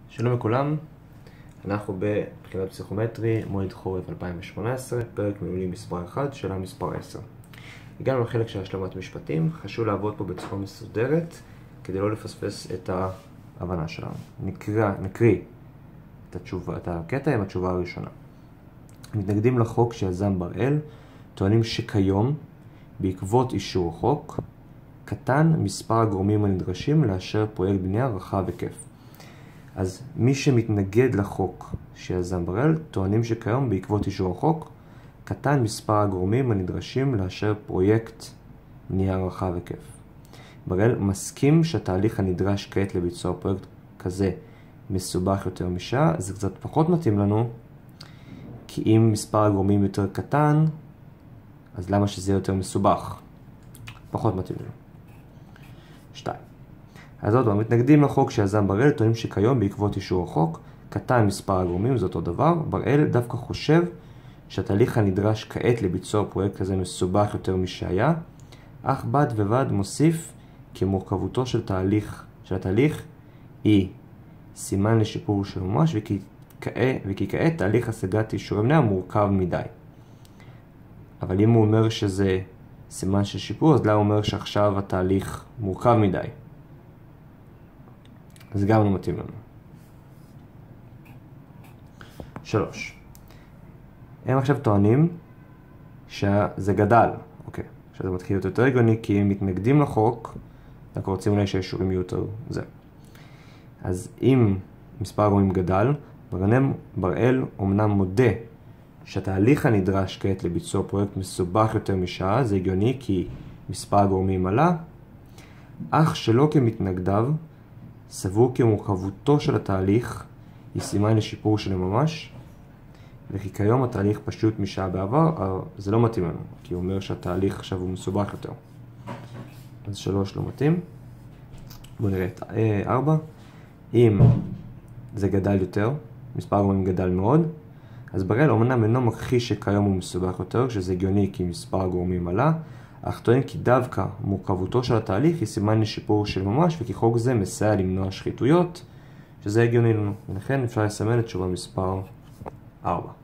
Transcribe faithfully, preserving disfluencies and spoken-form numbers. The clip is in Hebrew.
שלום לכולם, אנחנו בבחינת פסיכומטרי, מועד חורף אלפיים ושמונה עשרה, פרק מילולי מספר אחד, שאלה מספר עשר. הגענו לחלק של השלמת משפטים, חשוב לעבוד פה בצורה מסודרת, כדי לא לפספס את ההבנה שלנו. נקרא, נקריא את, התשובה, את הקטע עם התשובה הראשונה. מתנגדים לחוק שיזם בראל, טוענים שכיום, בעקבות אישור החוק, קטן מספר הגורמים הנדרשים לאשר פרויקט בנייה רחב היקף. אז מי שמתנגד לחוק שיזם בראל, טוענים שכיום בעקבות אישור החוק, קטן מספר הגורמים הנדרשים לאשר פרויקט בנייה רחב היקף. בראל מסכים שהתהליך הנדרש כעת לביצוע פרויקט כזה מסובך יותר משעה, זה קצת פחות מתאים לנו, כי אם מספר הגורמים יותר קטן, אז למה שזה יותר מסובך? פחות מתאים לנו. שתיים. אז עוד פעם, מתנגדים לחוק שיזם בראל, טוענים שכיום בעקבות אישור החוק, קטן מספר הגורמים, זה אותו דבר. בראל דווקא חושב שהתהליך הנדרש כעת לביצוע פרויקט כזה מסובך יותר משהיה, אך בד ובד מוסיף כי מורכבותו של תהליך, של התהליך היא סימן לשיפור של ממש, וכי כעת, וכי כעת תהליך השגת אישורי בנייה מורכב מדי. אבל אם הוא אומר שזה סימן של שיפור, אז למה הוא אומר שעכשיו התהליך מורכב מדי? אז גם לא מתאים לנו. שלוש. הם עכשיו טוענים שזה גדל. אוקיי. שזה מתחיל להיות יותר הגיוני, כי הם מתנגדים לחוק, אנחנו רוצים אולי שהאישורים יהיו יותר זה. אז אם מספר הגורמים גדל, בראל אומנם מודה שהתהליך הנדרש כעת לביצוע פרויקט מסובך יותר משעה, זה הגיוני כי מספר הגורמים עלה, אך שלא כמתנגדיו, סבור כי מורכבותו של התהליך היא סימן לשיפור של ממש, וכי כיום התהליך פשוט משעה בעבר, זה לא מתאים לנו, כי הוא אומר שהתהליך עכשיו הוא מסובך יותר. אז שלוש לא מתאים. בואו נראה את ארבע. אם זה גדל יותר, מספר הגורמים גדל מאוד, אז בראל אומנם אינו מכחיש שכיום הוא מסובך יותר, שזה הגיוני כי מספר הגורמים עלה, אך טוען כי דווקא מורכבותו של התהליך היא סימן לשיפור של ממש, וכי חוק זה מסייע למנוע שחיתויות, שזה הגיוני לנו. ולכן אפשר לסמן את תשובה מספר ארבע.